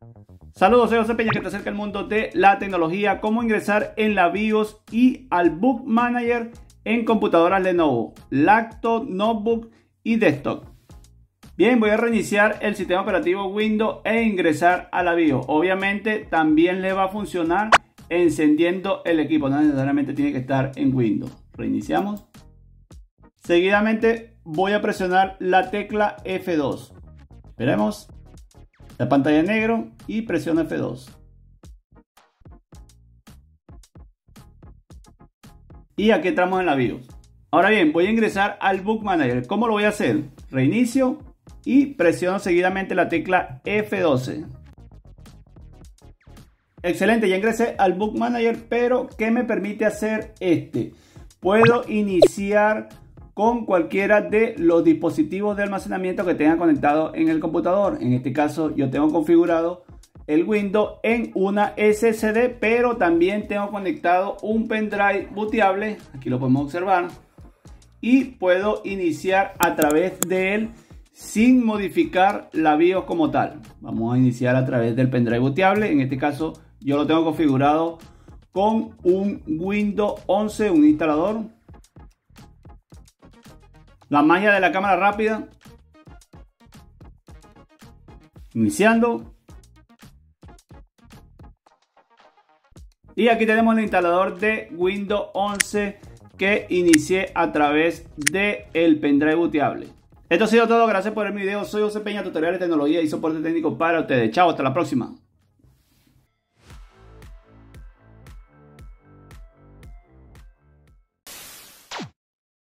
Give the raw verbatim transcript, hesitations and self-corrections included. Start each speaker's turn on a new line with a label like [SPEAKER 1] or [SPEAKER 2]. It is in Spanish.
[SPEAKER 1] Saludos, soy José Peña, que te acerca el mundo de la tecnología, cómo ingresar en la BIOS y al Boot Manager en computadoras Lenovo, laptop, notebook y desktop. Bien, voy a reiniciar el sistema operativo Windows e ingresar a la BIOS. Obviamente también le va a funcionar encendiendo el equipo, no necesariamente tiene que estar en Windows. Reiniciamos. Seguidamente voy a presionar la tecla F dos. Esperemos. La pantalla en negro y presiono F dos. Y aquí entramos en la BIOS. Ahora bien, voy a ingresar al Boot Manager. ¿Cómo lo voy a hacer? Reinicio y presiono seguidamente la tecla F doce. Excelente, ya ingresé al Boot Manager, pero ¿qué me permite hacer este? Puedo iniciar con cualquiera de los dispositivos de almacenamiento que tenga conectado en el computador. En este caso yo tengo configurado el Windows en una S S D, pero también tengo conectado un pendrive booteable, aquí lo podemos observar, y puedo iniciar a través de él sin modificar la BIOS como tal. Vamos a iniciar a través del pendrive booteable. En este caso yo lo tengo configurado con un Windows once, un instalador. La magia de la cámara rápida. Iniciando. Y aquí tenemos el instalador de Windows once que inicié a través del pendrive booteable. Esto ha sido todo. Gracias por ver mi video. Soy José Peña, tutoriales de tecnología y soporte técnico para ustedes. Chao, hasta la próxima.